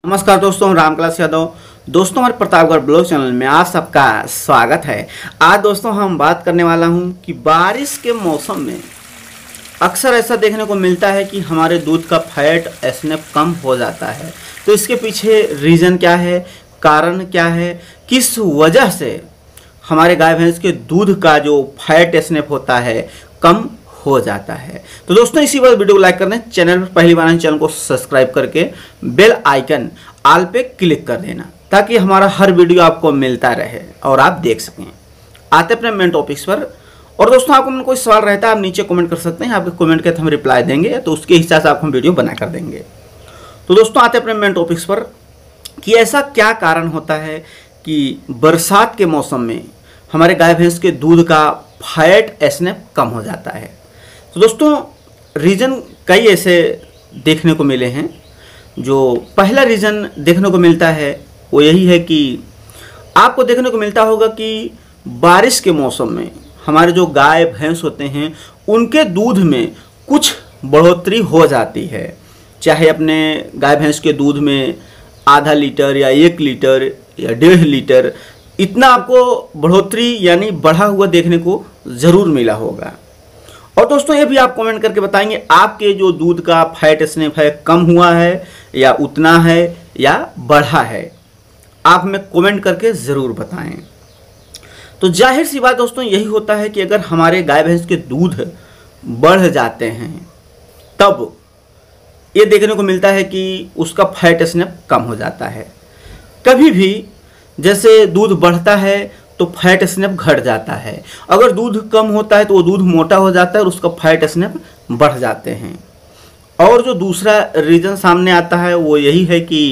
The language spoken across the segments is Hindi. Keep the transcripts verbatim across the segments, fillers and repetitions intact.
नमस्कार दोस्तों, हम रामकलास यादव। दोस्तों, हमारे प्रतापगढ़ ब्लॉग चैनल में आप सबका स्वागत है। आज दोस्तों हम बात करने वाला हूं कि बारिश के मौसम में अक्सर ऐसा देखने को मिलता है कि हमारे दूध का फैट एसएनएफ कम हो जाता है। तो इसके पीछे रीज़न क्या है, कारण क्या है, किस वजह से हमारे गाय भैंस के दूध का जो फैट एसएनएफ होता है कम हो जाता है। तो दोस्तों, इसी बार वीडियो को लाइक कर दें, चैनल पर पहली बार चैनल को सब्सक्राइब करके बेल आइकन ऑल पे क्लिक कर देना ताकि हमारा हर वीडियो आपको मिलता रहे और आप देख सकें। आते अपने मेन टॉपिक्स पर। और दोस्तों, आपको मन कोई सवाल रहता है आप नीचे कमेंट कर सकते हैं, आपके कमेंट के हम रिप्लाई देंगे, तो उसके हिसाब से आपको हम वीडियो बना कर देंगे। तो दोस्तों, आते अपने मेन टॉपिक्स पर कि ऐसा क्या कारण होता है कि बरसात के मौसम में हमारे गाय भैंस के दूध का फैट एसएनएफ कम हो जाता है। तो दोस्तों, रीज़न कई ऐसे देखने को मिले हैं। जो पहला रीज़न देखने को मिलता है वो यही है कि आपको देखने को मिलता होगा कि बारिश के मौसम में हमारे जो गाय भैंस होते हैं उनके दूध में कुछ बढ़ोतरी हो जाती है। चाहे अपने गाय भैंस के दूध में आधा लीटर या एक लीटर या डेढ़ लीटर इतना आपको बढ़ोतरी यानी बढ़ा हुआ देखने को ज़रूर मिला होगा। और दोस्तों, ये भी आप कमेंट करके बताएंगे आपके जो दूध का फैट एसएनएफ है कम हुआ है या उतना है या बढ़ा है। आप हमें कमेंट करके ज़रूर बताएं। तो जाहिर सी बात दोस्तों यही होता है कि अगर हमारे गाय भैंस के दूध बढ़ जाते हैं तब ये देखने को मिलता है कि उसका फैट एसएनएफ कम हो जाता है। कभी भी जैसे दूध बढ़ता है तो फैट एसएनएफ घट जाता है, अगर दूध कम होता है तो वो दूध मोटा हो जाता है और उसका फैट एसएनएफ बढ़ जाते हैं। और जो दूसरा रीज़न सामने आता है वो यही है कि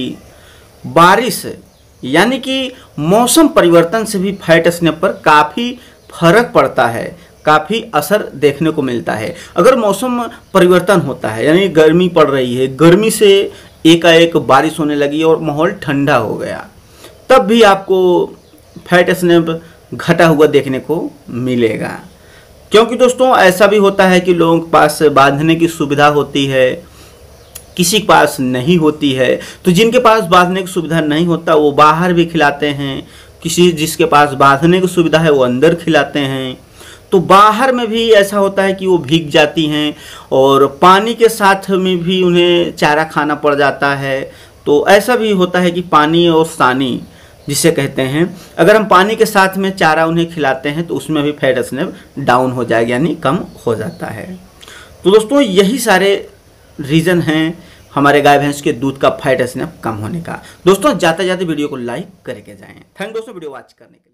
बारिश यानी कि मौसम परिवर्तन से भी फैट एसएनएफ पर काफ़ी फर्क पड़ता है, काफ़ी असर देखने को मिलता है। अगर मौसम परिवर्तन होता है यानी गर्मी पड़ रही है, गर्मी से एकाएक बारिश होने लगी और माहौल ठंडा हो गया, तब भी आपको फैट एसएनएफ घटा हुआ देखने को मिलेगा। क्योंकि दोस्तों ऐसा भी होता है कि लोगों के पास बांधने की सुविधा होती है, किसी के पास नहीं होती है। तो जिनके पास बांधने की सुविधा नहीं होता वो बाहर भी खिलाते हैं, किसी जिसके पास बांधने की सुविधा है वो अंदर खिलाते हैं। तो बाहर में भी ऐसा होता है कि वो भीग जाती हैं और पानी के साथ में भी उन्हें चारा खाना पड़ जाता है। तो ऐसा भी होता है कि पानी और सानी जिसे कहते हैं, अगर हम पानी के साथ में चारा उन्हें खिलाते हैं तो उसमें भी फैट एसएनएफ डाउन हो जाएगा यानी कम हो जाता है। तो दोस्तों, यही सारे रीज़न हैं हमारे गाय भैंस के दूध का फैट एसएनएफ कम होने का। दोस्तों, जाते जाते वीडियो को लाइक करके जाएं। थैंक दोस्तों वीडियो वॉच करने के लिए।